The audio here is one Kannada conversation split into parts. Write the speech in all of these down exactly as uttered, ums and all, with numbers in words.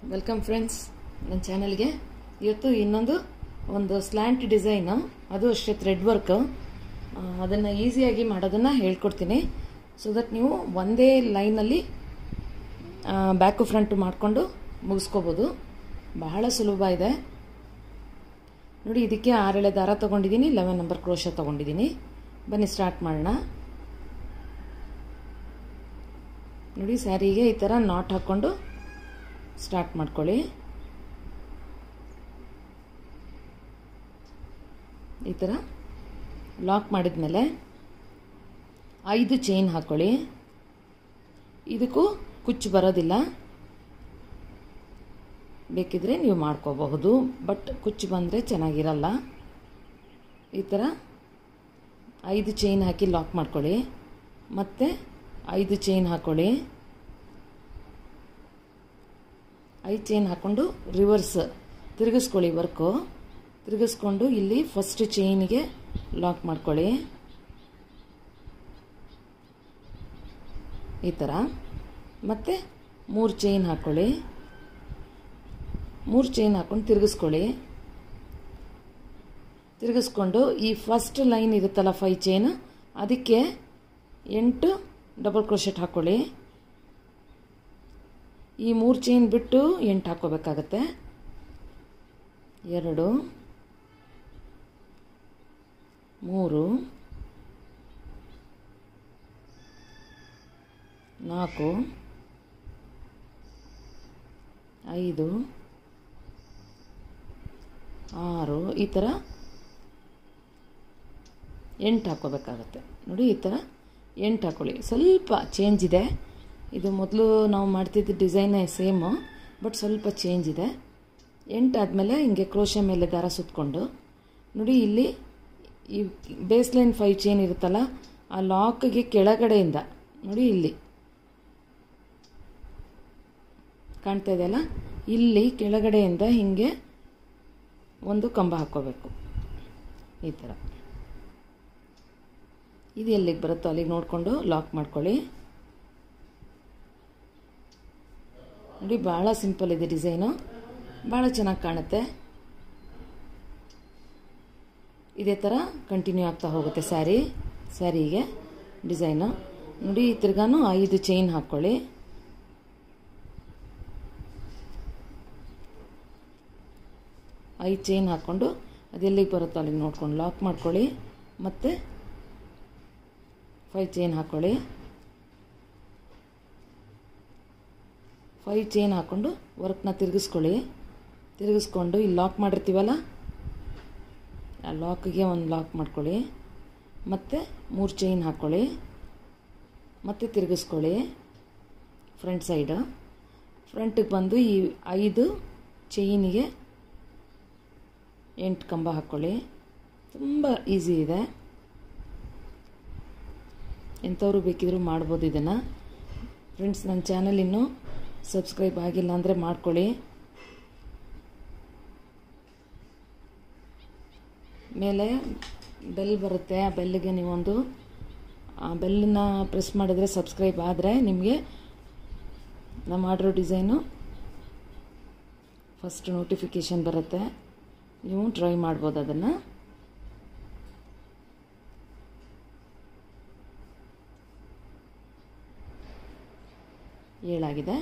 ವೆಲ್ಕಮ್ ಫ್ರೆಂಡ್ಸ್, ನನ್ನ ಚಾನಲ್ಗೆ ಇವತ್ತು ಇನ್ನೊಂದು ಒಂದು ಸ್ಲ್ಯಾಂಟ್ ಡಿಸೈನ್, ಅದು ಅಷ್ಟೇ ಥ್ರೆಡ್ ವರ್ಕ್. ಅದನ್ನು ಈಸಿಯಾಗಿ ಮಾಡೋದನ್ನು ಹೇಳ್ಕೊಡ್ತೀನಿ. ಸೊ ದಟ್ ನೀವು ಒಂದೇ ಲೈನಲ್ಲಿ ಬ್ಯಾಕು ಫ್ರಂಟು ಮಾಡಿಕೊಂಡು ಮುಗಿಸ್ಕೋಬೋದು. ಬಹಳ ಸುಲಭ ಇದೆ ನೋಡಿ. ಇದಕ್ಕೆ ಆರೆಳೆ ದಾರ ತೊಗೊಂಡಿದ್ದೀನಿ, ಲೆವೆನ್ ನಂಬರ್ ಕ್ರೋಶ ತೊಗೊಂಡಿದ್ದೀನಿ. ಬನ್ನಿ ಸ್ಟಾರ್ಟ್ ಮಾಡೋಣ. ನೋಡಿ, ಸ್ಯಾರಿಗೆ ಈ ಥರ ನಾಟ್ ಹಾಕ್ಕೊಂಡು ಸ್ಟಾರ್ಟ್ ಮಾಡ್ಕೊಳ್ಳಿ. ಈ ಥರ ಲಾಕ್ ಮಾಡಿದ್ಮೇಲೆ ಐದು ಚೈನ್ ಹಾಕ್ಕೊಳ್ಳಿ. ಇದಕ್ಕೂ ಕುಚ್ಚು ಬರೋದಿಲ್ಲ, ಬೇಕಿದ್ರೆ ನೀವು ಮಾಡ್ಕೋಬಹುದು, ಬಟ್ ಕುಚ್ಚು ಬಂದರೆ ಚೆನ್ನಾಗಿರಲ್ಲ. ಈ ಥರ ಐದು ಚೈನ್ ಹಾಕಿ ಲಾಕ್ ಮಾಡ್ಕೊಳ್ಳಿ. ಮತ್ತು ಐದು ಚೈನ್ ಹಾಕ್ಕೊಳ್ಳಿ. ಐದು ಚೈನ್ ಹಾಕ್ಕೊಂಡು ರಿವರ್ಸ್ ತಿರುಗಿಸ್ಕೊಳ್ಳಿ. ವರ್ಕು ತಿರುಗಿಸ್ಕೊಂಡು ಇಲ್ಲಿ ಫಸ್ಟ್ ಚೈನಿಗೆ ಲಾಕ್ ಮಾಡ್ಕೊಳ್ಳಿ ಈ ಥರ. ಮತ್ತು ಮೂರು ಚೈನ್ ಹಾಕ್ಕೊಳ್ಳಿ. ಮೂರು ಚೈನ್ ಹಾಕ್ಕೊಂಡು ತಿರುಗಿಸ್ಕೊಳ್ಳಿ. ತಿರುಗಿಸ್ಕೊಂಡು ಈ ಫಸ್ಟ್ ಲೈನ್ ಇರುತ್ತಲ್ಲ ಫೈವ್ ಚೈನ್, ಅದಕ್ಕೆ ಎಂಟು ಡಬಲ್ ಕ್ರೋಶೆಟ್ ಹಾಕ್ಕೊಳ್ಳಿ. ಈ ಮೂರು ಚೈನ್ ಬಿಟ್ಟು ಎಂಟು ಹಾಕ್ಕೋಬೇಕಾಗತ್ತೆ. ಎರಡು, ಮೂರು, ನಾಲ್ಕು, ಐದು, ಆರು, ಈ ಥರ ಎಂಟು ಹಾಕ್ಕೋಬೇಕಾಗತ್ತೆ. ನೋಡಿ, ಈ ಥರ ಎಂಟು ಹಾಕ್ಕೊಳ್ಳಿ. ಸ್ವಲ್ಪ ಚೇಂಜ್ ಇದೆ. ಇದು ಮೊದಲು ನಾವು ಮಾಡ್ತಿದ್ದ ಡಿಸೈನೇ ಸೇಮು, ಬಟ್ ಸ್ವಲ್ಪ ಚೇಂಜ್ ಇದೆ. ಎಂಟು ಆದಮೇಲೆ ಹಿಂಗೆ ಕ್ರೋಶ ಮೇಲೆ ದಾರ ಸುತ್ತಕೊಂಡು ನೋಡಿ, ಇಲ್ಲಿ ಈ ಬೇಸ್ ಲೈನ್ ಫೈವ್ ಚೈನ್ ಇರುತ್ತಲ್ಲ, ಆ ಲಾಕ್ಗೆ ಕೆಳಗಡೆಯಿಂದ ನೋಡಿ, ಇಲ್ಲಿ ಕಾಣ್ತಾ ಇದೆಯಲ್ಲ, ಇಲ್ಲಿ ಕೆಳಗಡೆಯಿಂದ ಹಿಂಗೆ ಒಂದು ಕಂಬ ಹಾಕ್ಕೋಬೇಕು ಈ ಥರ. ಇದು ಎಲ್ಲಿಗೆ ಬರುತ್ತೋ ಅಲ್ಲಿಗೆ ನೋಡಿಕೊಂಡು ಲಾಕ್ ಮಾಡ್ಕೊಳ್ಳಿ. ನೋಡಿ, ಭಾಳ ಸಿಂಪಲ್ ಇದೆ ಡಿಸೈನು, ಭಾಳ ಚೆನ್ನಾಗಿ ಕಾಣುತ್ತೆ. ಇದೇ ಥರ ಕಂಟಿನ್ಯೂ ಆಗ್ತಾ ಹೋಗುತ್ತೆ ಸ್ಯಾರಿ ಸ್ಯಾರಿಗೆ ಡಿಸೈನು. ನೋಡಿ, ತಿರ್ಗಾನು ಐದು ಚೈನ್ ಹಾಕ್ಕೊಳ್ಳಿ. ಐದು ಚೈನ್ ಹಾಕ್ಕೊಂಡು ಅದೆಲ್ಲಿಗೆ ಬರುತ್ತೋ ಅಲ್ಲಿಗೆ ನೋಡ್ಕೊಂಡು ಲಾಕ್ ಮಾಡ್ಕೊಳ್ಳಿ. ಮತ್ತು ಫೈವ್ ಚೈನ್ ಹಾಕ್ಕೊಳ್ಳಿ. ಫೈವ್ ಚೈನ್ ಹಾಕ್ಕೊಂಡು ವರ್ಕ್ನ ತಿರುಗಿಸ್ಕೊಳ್ಳಿ. ತಿರುಗಿಸ್ಕೊಂಡು ಇಲ್ಲಿ ಲಾಕ್ ಮಾಡಿರ್ತೀವಲ್ಲ, ಆ ಲಾಕ್ಗೆ ಒಂದು ಲಾಕ್ ಮಾಡ್ಕೊಳ್ಳಿ. ಮತ್ತು ಮೂರು ಚೈನ್ ಹಾಕ್ಕೊಳ್ಳಿ. ಮತ್ತು ತಿರುಗಿಸ್ಕೊಳ್ಳಿ ಫ್ರಂಟ್ ಸೈಡು. ಫ್ರಂಟಿಗೆ ಬಂದು ಈ ಐದು ಚೈನಿಗೆ ಎಂಟು ಕಂಬ ಹಾಕ್ಕೊಳ್ಳಿ. ತುಂಬ ಈಸಿ ಇದೆ, ಎಂಥವರು ಬೇಕಿದ್ರೂ ಮಾಡ್ಬೋದು ಇದನ್ನು. ಫ್ರೆಂಡ್ಸ್, ನನ್ನ ಚಾನಲ್ ಇನ್ನೂ ಸಬ್ಸ್ಕ್ರೈಬ್ ಆಗಿಲ್ಲ ಅಂದರೆ ಮಾಡ್ಕೊಳ್ಳಿ. ಮೇಲೆ ಬೆಲ್ ಬರುತ್ತೆ, ಆ ಬೆಲ್ಲಿಗೆ ನೀವೊಂದು ಆ ಬೆಲ್ಲನ್ನು ಪ್ರೆಸ್ ಮಾಡಿದ್ರೆ ಸಬ್ಸ್ಕ್ರೈಬ್ ಆದರೆ ನಿಮಗೆ ನಮ್ಮ ಮಾಡಿರೋ ಡಿಸೈನು ಫಸ್ಟ್ ನೋಟಿಫಿಕೇಷನ್ ಬರುತ್ತೆ. ನೀವು ಟ್ರೈ ಮಾಡ್ಬೋದು ಅದನ್ನು. ಏಳಾಗಿದೆ.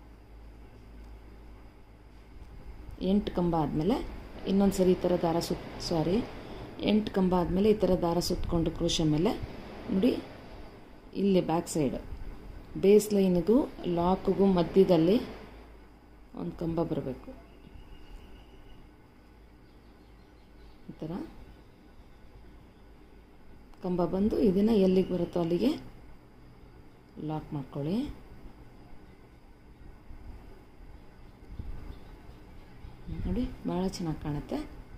ಎಂಟು ಕಂಬ ಆದಮೇಲೆ ಇನ್ನೊಂದು ಸರಿ ಈ ಥರ ದಾರ ಸುತ್ತ ಸಾರಿ ಎಂಟು ಕಂಬ ಆದಮೇಲೆ ಈ ಥರ ದಾರ ಸುತ್ತಕೊಂಡು ಕ್ರೋಶ ಮೇಲೆ ನೋಡಿ, ಇಲ್ಲಿ ಬ್ಯಾಕ್ ಸೈಡ್ ಬೇಸ್ ಲೈನಿಗೂ ಲಾಕ್ಗೂ ಮಧ್ಯದಲ್ಲಿ ಒಂದು ಕಂಬ ಬರಬೇಕು ಈ ಥರ ಕಂಬ ಬಂದು ಇದನ್ನು ಎಲ್ಲಿಗೆ ಬರುತ್ತೋ ಅಲ್ಲಿಗೆ ಲಾಕ್ ಮಾಡ್ಕೊಳ್ಳಿ. ನೋಡಿ, ಭಾಳ ಚೆನ್ನಾಗಿ ಕಾಣುತ್ತೆ.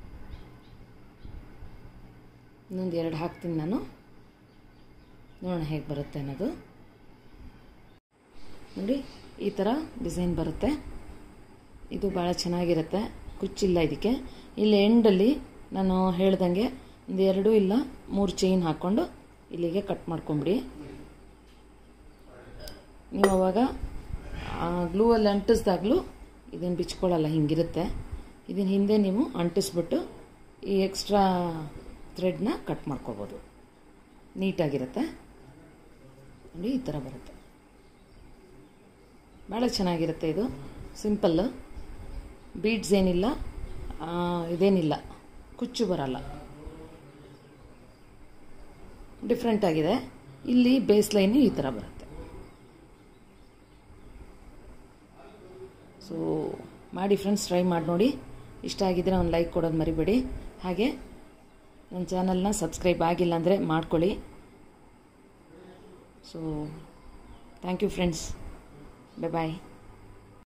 ಇನ್ನೊಂದು ಎರಡು ಹಾಕ್ತೀನಿ ನಾನು, ನೋಡೋಣ ಹೇಗೆ ಬರುತ್ತೆ ಅನ್ನೋದು. ನೋಡಿ, ಈ ಥರ ಡಿಸೈನ್ ಬರುತ್ತೆ. ಇದು ಭಾಳ ಚೆನ್ನಾಗಿರುತ್ತೆ, ಕುಚ್ಚಿಲ್ಲ ಇದಕ್ಕೆ. ಇಲ್ಲಿ ಎಂಡಲ್ಲಿ ನಾನು ಹೇಳ್ದಂಗೆ ಒಂದು ಎರಡು ಇಲ್ಲ ಮೂರು ಚೈನ್ ಹಾಕ್ಕೊಂಡು ಇಲ್ಲಿಗೆ ಕಟ್ ಮಾಡ್ಕೊಂಬಿಡಿ. ನೀವು ಅವಾಗ ಗ್ಲೂವಲ್ಲಿ ಅಂಟಿಸ್ದಾಗಲೂ ಇದನ್ನು ಬಿಚ್ಕೊಳ್ಳಲ್ಲ, ಹಿಂಗಿರುತ್ತೆ. ಇದನ್ನ ಹಿಂದೆ ನೀವು ಅಂಟಿಸ್ಬಿಟ್ಟು ಈ ಎಕ್ಸ್ಟ್ರಾ ಥ್ರೆಡ್ನ ಕಟ್ ಮಾಡ್ಕೊಬೋದು. ನೀಟಾಗಿರುತ್ತೆ ನೋಡಿ, ಈ ಥರ ಬರುತ್ತೆ. ಭಾಳ ಚೆನ್ನಾಗಿರುತ್ತೆ ಇದು. ಸಿಂಪಲ್ಲು, ಬೀಡ್ಸ್ ಏನಿಲ್ಲ, ಇದೇನಿಲ್ಲ, ಕುಚ್ಚು ಬರಲ್ಲ, ಡಿಫ್ರೆಂಟ್ ಆಗಿದೆ. ಇಲ್ಲಿ ಬೇಸ್ ಲೈನು ಈ ಥರ ಬರುತ್ತೆ. ಸೊ ಮಾಡಿ ಫ್ರೆಂಡ್ಸ್, ಟ್ರೈ ಮಾಡಿ ನೋಡಿ. ಇಷ್ಟ ಆಗಿದ್ದರೆ ಒಂದು ಲೈಕ್ ಕೊಡೋದು ಮರಿಬೇಡಿ. ಹಾಗೆ ನನ್ನ ಚಾನಲ್ನ ಸಬ್ಸ್ಕ್ರೈಬ್ ಆಗಿಲ್ಲ ಅಂದರೆ ಮಾಡ್ಕೊಳ್ಳಿ. So thank you friends, bye bye.